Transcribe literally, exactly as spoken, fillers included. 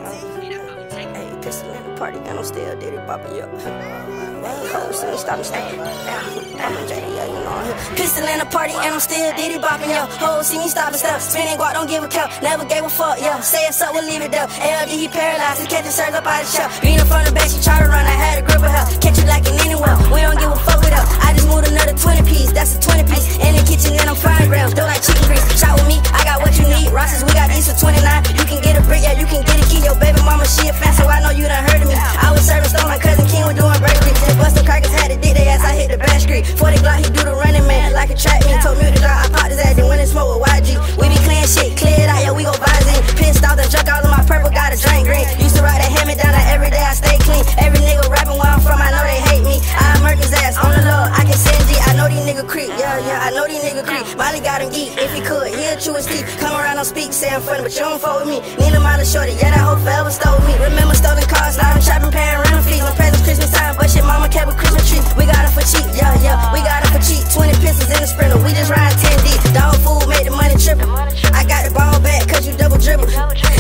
Hey, pistol in the party, and I'm still did it, bopping up. Hey, ho, see me stop me staying. I'm a J D, yeah, you know. Pistol in the party, and I'm still did it, bopping up. Ho, see me stop and step. Spinning guap, don't give a count. Never gave a fuck, yeah. Say it's up, we'll leave it there. L D, he paralyzed, he catching circles up out of the shell. Being in front of the back, she try to run, I had a grip of her. Catch you like an anywhere, we don't give a fuck with her. I just moved another twenty piece, that's a twenty piece. In the kitchen, and I'm frying grams, don't like chicken grease. Shot with me, I got what you need. Rosses, we got these for twenty-nine. You can get a brick, yeah, you can get a key. Your baby mama, she a fan, so I know you done heard of me. I was serving stone, my cousin King was doing burglary. Just bustin' crackers, had to dick they ass, I hit the back street. forty Glock, he do the running man, like a track meet. Told me to drive, I popped his ass, then went and smoke with Y G. We be clean shit, clear it out, yeah, we go vibes in. Pissed off, the junk all of my purple, got a drink green. Used to ride that hand me down, like every day I stay clean. Every nigga rapping where I'm from, I know they hate me. I murk his ass, on the low, I can send G. I know these nigga creep, yeah, yeah, I know these nigga creep. Molly got him geek, if he could, he'll chew his teeth. Come around, don't speak, say I'm funny, but you don't fuck with me. Nina Mile shorty, yeah, that hoe forever stole me. Remember stolen cars, now I'm trapping, paying rental fees. No presents, Christmas time, but shit, mama kept a Christmas tree. We got it for cheap, yeah, yeah, we got it for cheap. twenty pistols in the sprinter, we just ride ten deep. Dog food made the money triple. I got the ball back, cause you double dribble.